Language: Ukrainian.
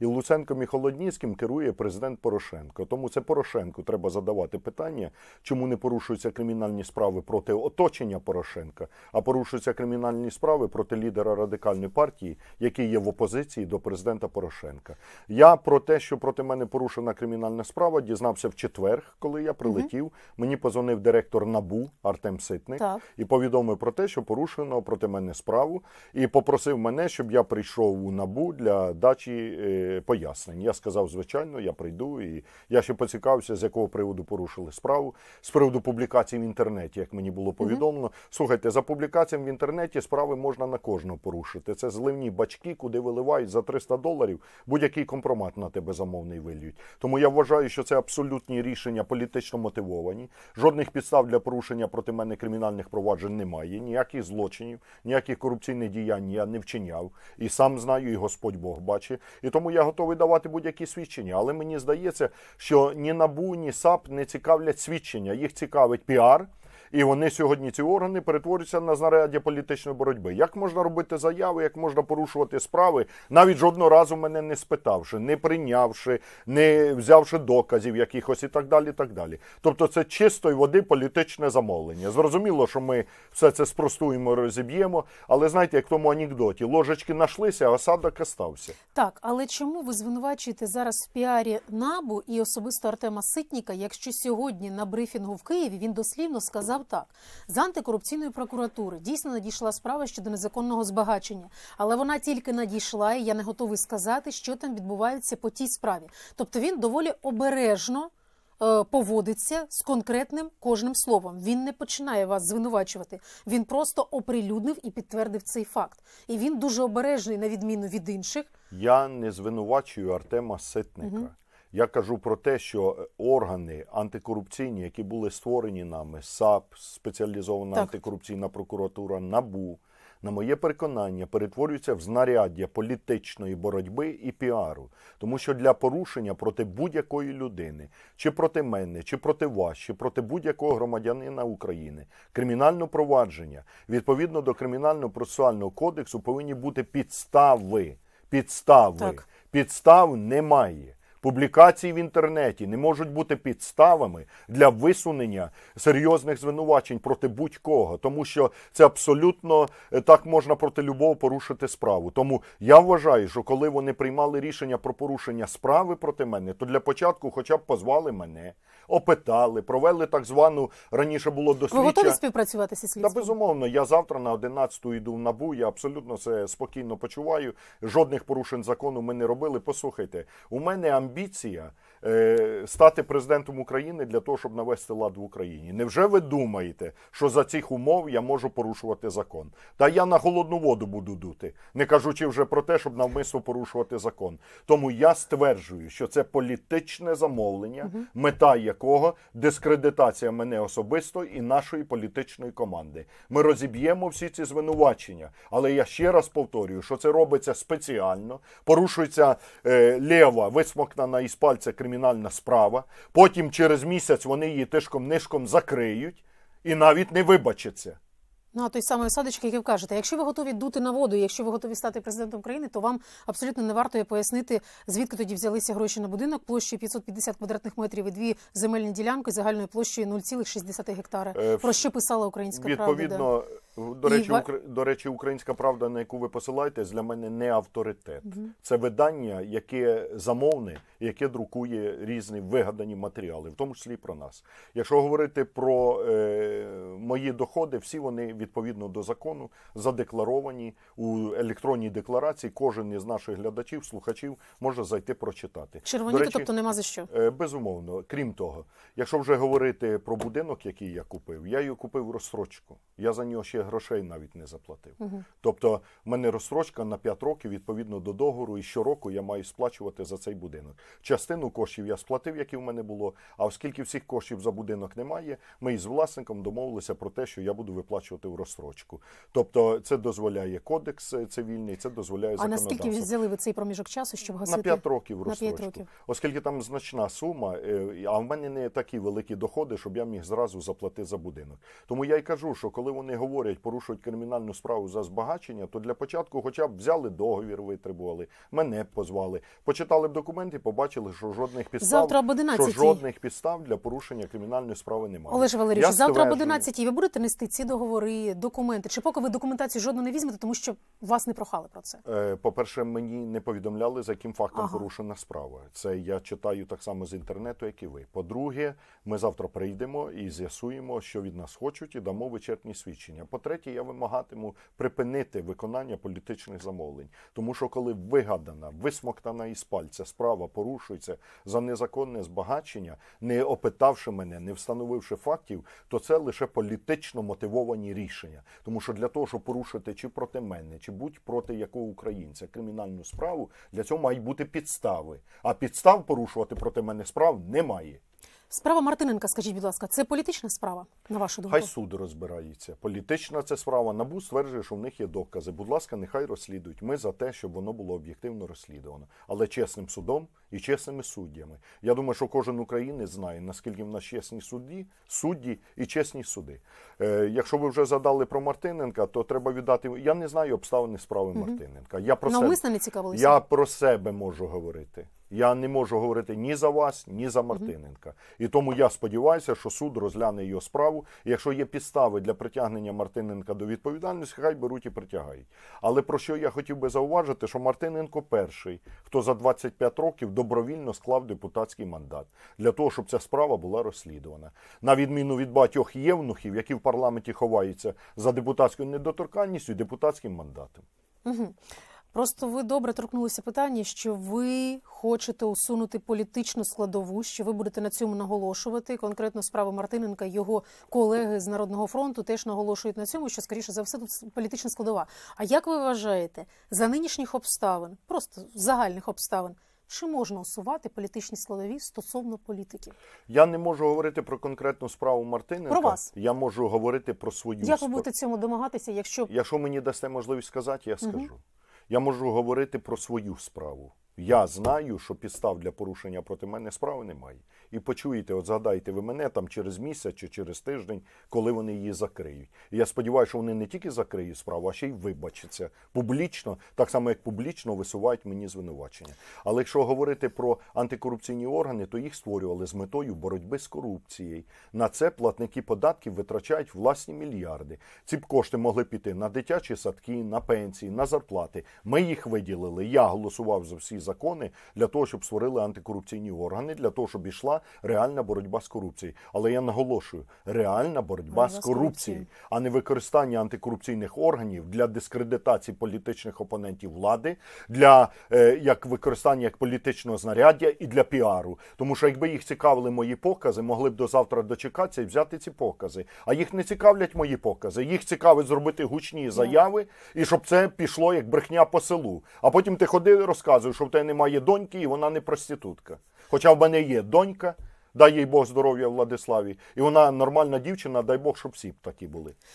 І Луценком і Холодніцьким керує президент Порошенко. Тому це Порошенку треба задавати питання, чому не порушуються кримінальні справи проти оточення Порошенка, а порушуються кримінальні справи проти лідера Радикальної партії, який є в опозиції до президента Порошенка. Я про те, що проти мене порушена кримінальна справа, дізнався в четвер, коли я прилетів. Мені позвонив директор НАБУ Артем Ситник і повідомив про те, що порушено проти мене справу, і попросив мене, щоб я прийшов у НАБУ для дачі пояснень. Я сказав, звичайно, я прийду, і я ще поцікавився, з якого приводу порушили справу. З приводу публікацій в інтернеті, як мені було повідомлено. Слухайте, за публікаціями в інтернеті справи можна на кожного порушити. Це зливні бачки, куди виливають за $300 будь-який компромат на тебе замовний вильють. Тому я вважаю, що це абсолютні рішення політично мотивовані. Жодних підстав для порушення проти мене кримінальних проваджень немає. Ніяких злочинів, ніяких корупційних діянь я не вчиняв. І сам знаю, і Господь Бог бачить. І тому я готовий давати будь-які свідчення. Але мені здається, що ні НАБУ, ні САП не цікавлять свідчення. Їх цікавить піар. І вони сьогодні, ці органи, перетворюються на знаряддя політичної боротьби. Як можна робити заяви, як можна порушувати справи, навіть жодного разу мене не спитавши, не прийнявши, не взявши доказів якихось і так далі, і так далі. Тобто це чистої води політичне замовлення. Зрозуміло, що ми все це спростуємо, розіб'ємо, але знаєте, як в тому анекдоті, ложечки нашлися, а осадок остався. Так, але чому ви звинувачуєте зараз в піарі НАБУ і особисто Артема Ситника, якщо сьогодні на брифінгу в Києві він дослівно сказав так: з антикорупційної прокуратури дійсно надійшла справа щодо незаконного збагачення, але вона тільки надійшла, і я не готовий сказати, що там відбувається по тій справі. Тобто він доволі обережно поводиться з конкретним кожним словом. Він не починає вас звинувачувати. Він просто оприлюднив і підтвердив цей факт. І він дуже обережний, на відміну від інших. Я не звинувачую Артема Ситника. Я кажу про те, що органи антикорупційні, які були створені нами, САП, спеціалізована антикорупційна прокуратура, НАБУ, на моє переконання, перетворюються в знаряддя політичної боротьби і піару. Тому що для порушення проти будь-якої людини, чи проти мене, чи проти вас, чи проти будь-якого громадянина України, кримінальне провадження, відповідно до Кримінального процесуального кодексу, повинні бути підстави. Підстав немає. Публікації в інтернеті не можуть бути підставами для висунення серйозних звинувачень проти будь-кого, тому що це абсолютно так можна проти любого порушити справу. Тому я вважаю, що коли вони приймали рішення про порушення справи проти мене, то для початку хоча б позвали мене, опитали, провели так звану, раніше було дослідження. Ви готові співпрацювати зі слідством? Та безумовно, я завтра на 11-ту йду в НАБУ, я абсолютно це спокійно почуваю, жодних порушень закону ми не робили. Послухайте, у мене амбіція стати президентом України для того, щоб навести лад в Україні. Невже ви думаєте, що за цих умов я можу порушувати закон? Та я на холодну воду буду дути, не кажучи вже про те, щоб навмисно порушувати закон. Тому я стверджую, що це політичне замовлення, мета якого дискредитація мене особисто і нашої політичної команди. Ми розіб'ємо всі ці звинувачення, але я ще раз повторюю, що це робиться спеціально, порушується лєва, висмокнена із пальця кримінальна справа, потім через місяць вони її тишком-нишком закриють і навіть не вибачаться. Ну, а той самий осадочок, який ви кажете, якщо ви готові дути на воду, якщо ви готові стати президентом країни, то вам абсолютно не варто пояснити, звідки тоді взялися гроші на будинок площею 550 квадратних метрів і 2 земельні ділянки загальною площею 0,6 гектара. Про що писала «Українська правда». Відповідно, до речі, «Українська правда», на яку ви посилаєтесь, для мене не авторитет. Це видання, яке замовне, яке друкує різні вигадані матеріали, в тому числі і про нас. Якщо говорити про мої доходи, всі вони відповідно до закону задекларовані у електронній декларації. Кожен із наших глядачів, слухачів може зайти прочитати. Червоніти, тобто нема за що? Безумовно. Крім того, якщо вже говорити про будинок, який я купив, я його купив в розстрочку. Я за нього ще грошей навіть не заплатив. Тобто в мене розстрочка на 5 років відповідно до договору, і щороку я маю сплачувати за цей будинок. Частину коштів я сплатив, які в мене було, а оскільки всіх коштів за будинок немає, ми із власником домовилися про те, що я буду виплачувати в розстрочку. Тобто це дозволяє кодекс цивільний, це дозволяє законодавство. А наскільки взяли ви цей проміжок часу, щоб гасити? На 5 років розстрочку. На 5 років. Оскільки там значна сума, а в мене не такі великі доходи, щоб я міг зразу заплатити за будинок. Тому я й кажу, що коли вони говорять, порушують кримінальну справу за збагачення, то для початку хоча б взяли договір, витребували, мене б позвали, почитали б документи, побачили, що Завтра об 11-й. жодних підстав для порушення кримінальної справи немає. Олеже Валерійовичу, завтра об стверджую- 11-й ви будете нести ці договори, документи? Чи поки ви документацію жодну не візьмете, тому що вас не прохали про це? По-перше, мені не повідомляли, за яким фактом Ага. порушена справа. Це я читаю так само з інтернету, як і ви. По-друге, ми завтра прийдемо і з'ясуємо, що від нас хочуть, і дамо вичерпні свідчення. По-третє, я вимагатиму припинити виконання політичних замовлень. Тому що коли вигадана, висмоктана із пальця справа порушується за незаконне збагачення, не опитавши мене, не встановивши фактів, то це лише політично мотивовані рішення. Тому що для того, щоб порушити чи проти мене, чи будь-проти якого українця кримінальну справу, для цього мають бути підстави. А підстав порушувати проти мене справ немає. Справа Мартиненка, скажіть, будь ласка, це політична справа, на вашу думку? Хай суд розбирається. Політична це справа. НАБУ стверджує, що в них є докази. Будь ласка, нехай розслідують. Ми за те, щоб воно було об'єктивно розслідувано. Але чесним судом і чесними суддями. Я думаю, що кожен українець знає, наскільки в нас чесні судді і чесні суди. Якщо ви вже задали про Мартиненка, то треба віддати... Я не знаю обставини справи Мартиненка. Навмисно не цікавилися? Я про себе можу говорити. Я не можу говорити ні за вас, ні за Мартиненка. І тому я сподіваюся, що суд розгляне його справу. І якщо є підстави для притягнення Мартиненка до відповідальності, хай беруть і притягають. Але про що я хотів би зауважити, що Мартиненко перший, хто за 25 років добровільно склав депутатський мандат для того, щоб ця справа була розслідувана. На відміну від багатьох євнухів, які в парламенті ховаються за депутатською недоторканністю і депутатським мандатом. Просто ви добре торкнулися питання, що ви хочете усунути політичну складову, що ви будете на цьому наголошувати. Конкретно справи Мартиненка, його колеги з Народного фронту теж наголошують на цьому, що, скоріше за все, тут політична складова. А як ви вважаєте, за нинішніх обставин, просто загальних обставин, чи можна усувати політичні складові стосовно політиків? Я не можу говорити про конкретну справу Мартиненка. Про вас. Я можу говорити про свою Як ви справу. будете цьому домагатися, якщо... Якщо мені дасте можливість сказати, я скажу. Я можу говорити про свою справу. Я знаю, що підстав для порушення проти мене справи немає. І почуєте, от згадайте ви мене там через місяць чи через тиждень, коли вони її закриють. І я сподіваюся, що вони не тільки закриють справу, а ще й вибачаться публічно, так само як публічно висувають мені звинувачення. Але якщо говорити про антикорупційні органи, то їх створювали з метою боротьби з корупцією. На це платники податків витрачають власні мільярди. Ці б кошти могли піти на дитячі садки, на пенсії, на зарплати. Ми їх виділили. Я голосував за всі закони для того, щоб створили антикорупційні органи, для того, щоб йшла реальна боротьба з корупцією. Але я наголошую, реальна боротьба з корупцією, а не використання антикорупційних органів для дискредитації політичних опонентів влади, для як використання як політичного знаряддя і для піару. Тому що якби їх цікавили мої покази, могли б до завтра дочекатися і взяти ці покази. А їх не цікавлять мої покази. Їх цікавить зробити гучні заяви і щоб це пішло як брехня по селу. А потім ти ходи і розказуєш, що в тебе немає доньки і вона не проститутка. Хоча в мене є донька, дай їй Бог здоров'я Владиславі, і вона нормальна дівчина, дай Бог, щоб всі б такі були.